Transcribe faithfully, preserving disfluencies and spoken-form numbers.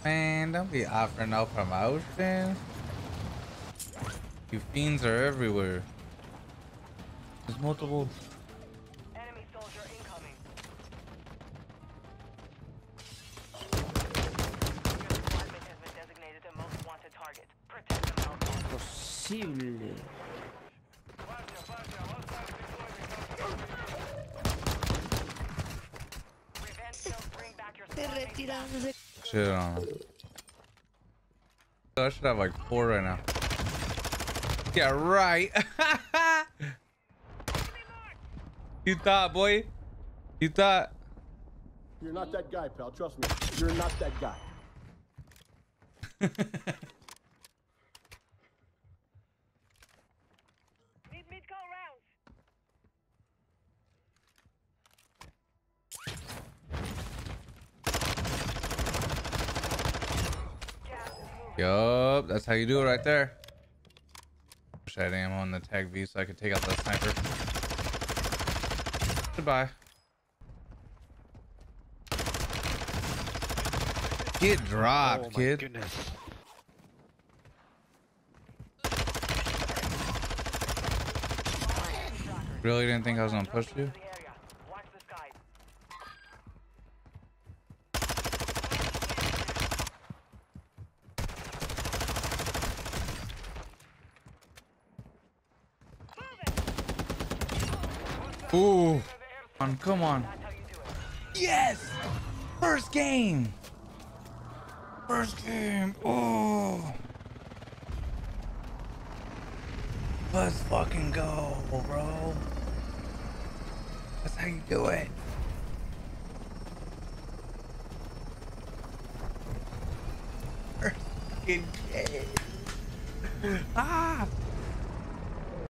Man, don't be offering no promotions. You fiends are everywhere. There's multiple. Enemy soldier incoming. Your squad mate has been designated the most wanted target. Protect them at all costs. Posible. Revenge kills bring back your Se squad mates back. retirándose. Shit on them. I should have like four right now. Yeah, right. You thought, boy. You thought. You're not that guy, pal. Trust me. You're not that guy. Need mid-call rounds. Gas is moving. Yup, that's how you do it right there. Wish I had ammo on the tag V so I could take out that sniper. Goodbye. Get dropped, Oh my kid. goodness. Really didn't think I was gonna push you? The area. Watch the skies. Ooh. Come on, come on. That's how you do it. Yes! First game! First game! Oh! Let's fucking go, bro. That's how you do it. First fucking game. Ah!